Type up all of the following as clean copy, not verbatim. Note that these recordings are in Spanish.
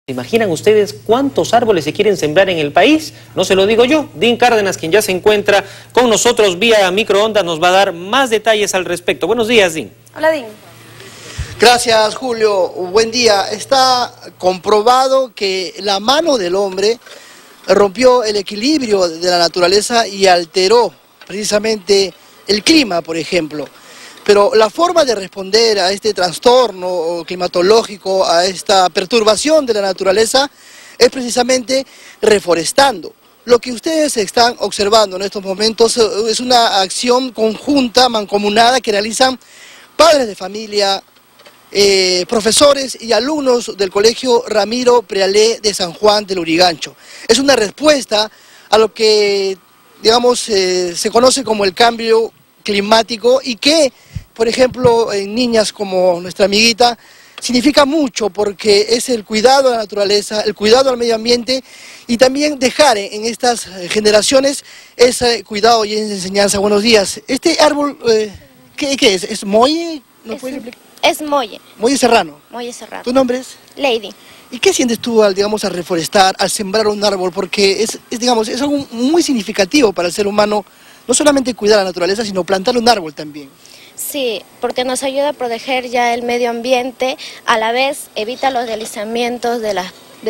¿Se imaginan ustedes cuántos árboles se quieren sembrar en el país? No se lo digo yo. Dean Cárdenas, quien ya se encuentra con nosotros vía microondas, nos va a dar más detalles al respecto. Buenos días, Dean. Hola, Dean. Gracias, Julio. Buen día. Está comprobado que la mano del hombre rompió el equilibrio de la naturaleza y alteró precisamente el clima, por ejemplo. Pero la forma de responder a este trastorno climatológico, a esta perturbación de la naturaleza, es precisamente reforestando. Lo que ustedes están observando en estos momentos es una acción conjunta, mancomunada, que realizan padres de familia, profesores y alumnos del Colegio Ramiro Prealé de San Juan del Lurigancho. Es una respuesta a lo que, digamos, se conoce como el cambio climático y que, por ejemplo, en niñas como nuestra amiguita, significa mucho porque es el cuidado a la naturaleza, el cuidado al medio ambiente y también dejar en estas generaciones ese cuidado y esa enseñanza. Buenos días. Este árbol, ¿qué es? ¿Es molle? Es molle. Molle serrano. Molle serrano. ¿Tu nombre es? Lady. ¿Y qué sientes tú al, digamos, al reforestar, al sembrar un árbol? Porque digamos, es algo muy significativo para el ser humano, no solamente cuidar la naturaleza, sino plantar un árbol también. Sí, porque nos ayuda a proteger ya el medio ambiente, a la vez evita los deslizamientos de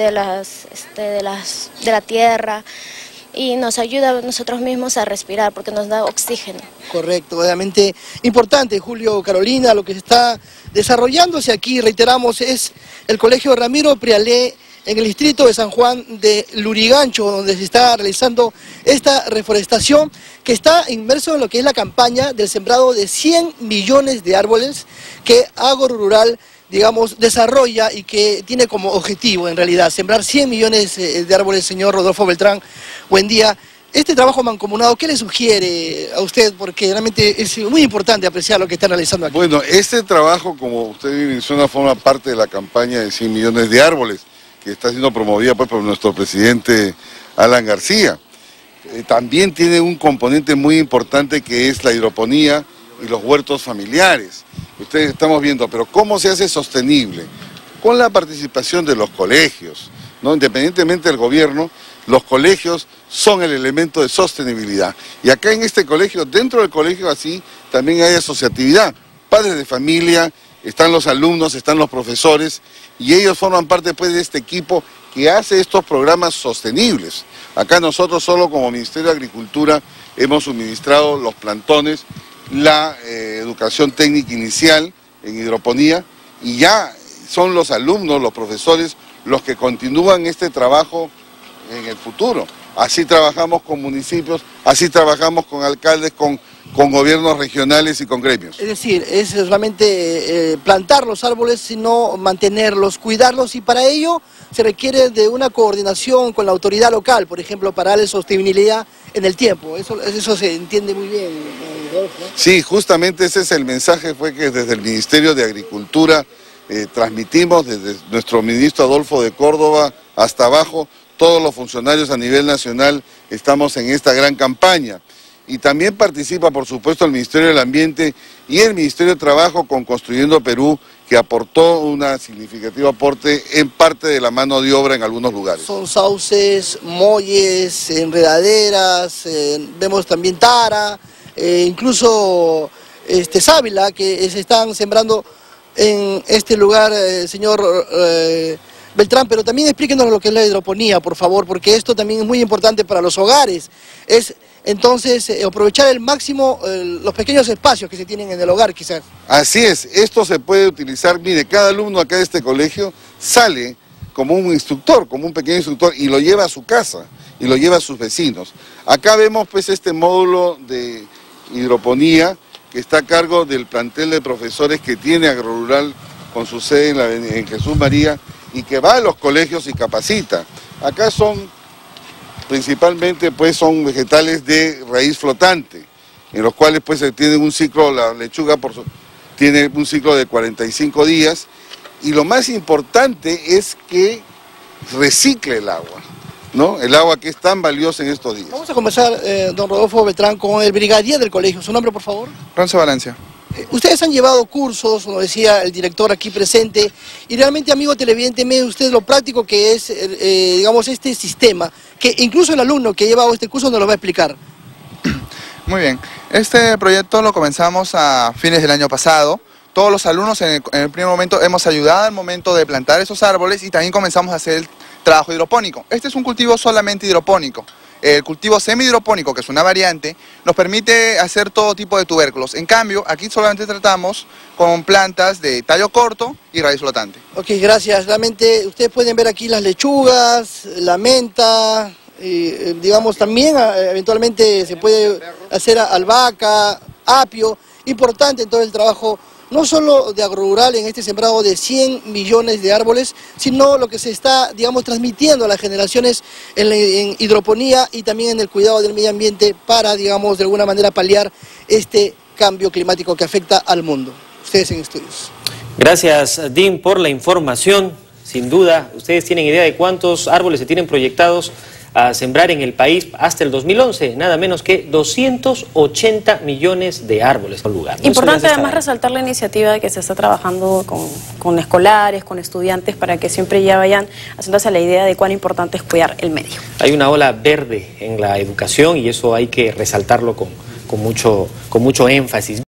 la tierra y nos ayuda a nosotros mismos a respirar porque nos da oxígeno. Correcto, obviamente importante, Julio, Carolina, lo que está desarrollándose aquí, reiteramos, es el Colegio Ramiro Prealé en el distrito de San Juan de Lurigancho, donde se está realizando esta reforestación que está inmerso en lo que es la campaña del sembrado de 100 millones de árboles que Agro Rural, digamos, desarrolla y que tiene como objetivo, en realidad, sembrar 100 millones de árboles. Señor Rodolfo Beltrán, buen día. Este trabajo mancomunado, ¿qué le sugiere a usted? Porque realmente es muy importante apreciar lo que están realizando aquí. Bueno, este trabajo, como usted menciona, forma parte de la campaña de 100 millones de árboles, que está siendo promovida pues, por nuestro presidente Alan García. También tiene un componente muy importante que es la hidroponía y los huertos familiares. Ustedes estamos viendo, pero ¿cómo se hace sostenible? Con la participación de los colegios, ¿no? Independientemente del gobierno, los colegios son el elemento de sostenibilidad. Y acá en este colegio, dentro del colegio así, también hay asociatividad. Padres de familia, están los alumnos, están los profesores, y ellos forman parte pues, de este equipo que hace estos programas sostenibles. Acá nosotros solo como Ministerio de Agricultura hemos suministrado los plantones, la educación técnica inicial en hidroponía, y ya son los alumnos, los profesores, los que continúan este trabajo en el futuro. Así trabajamos con municipios, así trabajamos con alcaldes, con gobiernos regionales y con gremios. Es decir, es solamente plantar los árboles, sino mantenerlos, cuidarlos, y para ello se requiere de una coordinación con la autoridad local, por ejemplo, para darle sostenibilidad en el tiempo. Eso se entiende muy bien, Rodolfo, ¿no? Sí, justamente ese es el mensaje, fue que desde el Ministerio de Agricultura transmitimos, desde nuestro ministro Adolfo de Córdoba hasta abajo, todos los funcionarios a nivel nacional estamos en esta gran campaña. Y también participa, por supuesto, el Ministerio del Ambiente y el Ministerio de Trabajo con Construyendo Perú, que aportó un significativo aporte en parte de la mano de obra en algunos lugares. Son sauces, molles, enredaderas, vemos también tara, incluso sábila, que se están sembrando en este lugar, señor Beltrán, pero también explíquenos lo que es la hidroponía, por favor, porque esto también es muy importante para los hogares. Es entonces aprovechar al máximo los pequeños espacios que se tienen en el hogar, quizás. Así es, esto se puede utilizar, mire, cada alumno acá de este colegio sale como un instructor, como un pequeño instructor, y lo lleva a su casa, y lo lleva a sus vecinos. Acá vemos pues este módulo de hidroponía que está a cargo del plantel de profesores que tiene Agro Rural con su sede en Jesús María, y que va a los colegios y capacita. Acá principalmente pues son vegetales de raíz flotante, en los cuales pues tienen un ciclo, la lechuga tiene un ciclo de 45 días, y lo más importante es que recicle el agua, ¿no? El agua que es tan valiosa en estos días. Vamos a comenzar, don Rodolfo Beltrán, con el brigadier del colegio. ¿Su nombre, por favor? Ronce Valencia. Ustedes han llevado cursos, como decía el director aquí presente, y realmente, amigo televidente, ve usted lo práctico que es, digamos, este sistema, que incluso el alumno que ha llevado este curso nos lo va a explicar. Muy bien, este proyecto lo comenzamos a fines del año pasado. Todos los alumnos en el primer momento hemos ayudado al momento de plantar esos árboles y también comenzamos a hacer el trabajo hidropónico. Este es un cultivo solamente hidropónico. El cultivo semi-hidropónico, que es una variante, nos permite hacer todo tipo de tubérculos. En cambio, aquí solamente tratamos con plantas de tallo corto y raíz flotante. Ok, gracias. Realmente ustedes pueden ver aquí las lechugas, la menta, digamos también eventualmente se puede hacer albahaca, apio. Importante en todo el trabajo, no solo de agrorural en este sembrado de 100 millones de árboles, sino lo que se está, digamos, transmitiendo a las generaciones en hidroponía y también en el cuidado del medio ambiente para, digamos, de alguna manera paliar este cambio climático que afecta al mundo. Ustedes en estudios. Gracias, Dean, por la información. Sin duda, ¿ustedes tienen idea de cuántos árboles se tienen proyectados a sembrar en el país hasta el 2011? Nada menos que 280 millones de árboles por lugar. Importante además resaltar la iniciativa de que se está trabajando con escolares, con estudiantes, para que siempre ya vayan haciéndose la idea de cuán importante es cuidar el medio. Hay una ola verde en la educación y eso hay que resaltarlo con mucho énfasis.